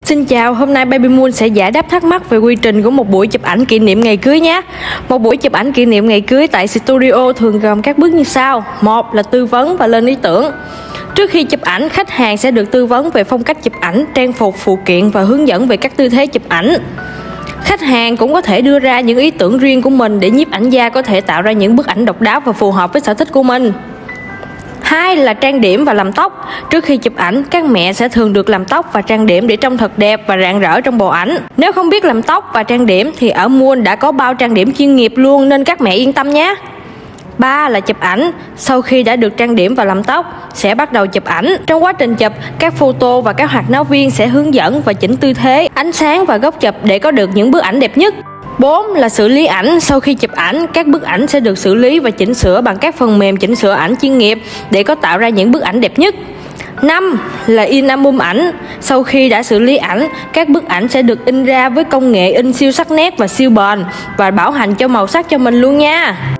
Xin chào, hôm nay Baby Moon sẽ giải đáp thắc mắc về quy trình của một buổi chụp ảnh kỷ niệm ngày cưới nhé. Một buổi chụp ảnh kỷ niệm ngày cưới tại studio thường gồm các bước như sau. Một là tư vấn và lên ý tưởng. Trước khi chụp ảnh, khách hàng sẽ được tư vấn về phong cách chụp ảnh, trang phục, phụ kiện và hướng dẫn về các tư thế chụp ảnh. Khách hàng cũng có thể đưa ra những ý tưởng riêng của mình để nhiếp ảnh gia có thể tạo ra những bức ảnh độc đáo và phù hợp với sở thích của mình. 2 là trang điểm và làm tóc. Trước khi chụp ảnh, các mẹ sẽ thường được làm tóc và trang điểm để trông thật đẹp và rạng rỡ trong bộ ảnh. Nếu không biết làm tóc và trang điểm thì ở Moon đã có bao trang điểm chuyên nghiệp luôn nên các mẹ yên tâm nhé. 3 là chụp ảnh. Sau khi đã được trang điểm và làm tóc, sẽ bắt đầu chụp ảnh. Trong quá trình chụp, các photo và các hoạt náo viên sẽ hướng dẫn và chỉnh tư thế, ánh sáng và góc chụp để có được những bức ảnh đẹp nhất. 4 là xử lý ảnh. Sau khi chụp ảnh, các bức ảnh sẽ được xử lý và chỉnh sửa bằng các phần mềm chỉnh sửa ảnh chuyên nghiệp để có tạo ra những bức ảnh đẹp nhất. 5 là in album ảnh. Sau khi đã xử lý ảnh, các bức ảnh sẽ được in ra với công nghệ in siêu sắc nét và siêu bền và bảo hành cho màu sắc cho mình luôn nha.